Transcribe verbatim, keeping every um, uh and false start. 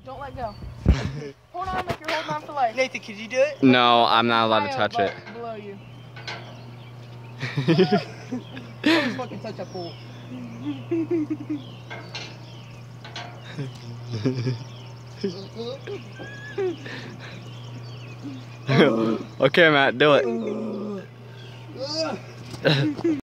Don't let go. Hold on like you're holding on for life. Nathan, could you do it? No, I'm not allowed to touch it. Below you. Don't fucking touch that pool. Okay, Matt, do it.